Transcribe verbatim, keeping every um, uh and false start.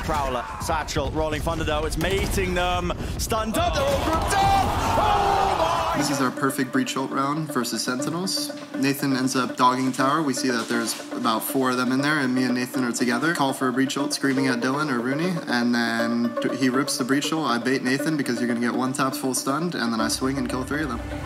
Prowler, Satchel, rolling Thunderdome. It's mating them. Stunned up. They're all grouped up. Oh my! This is our perfect breach ult round versus Sentinels. Nathan ends up dogging tower. We see that there's about four of them in there, and me and Nathan are together. Call for a breach ult, screaming at Dylan or Rooney, and then he rips the breach ult. I bait Nathan because you're going to get one taps full stunned, and then I swing and kill three of them.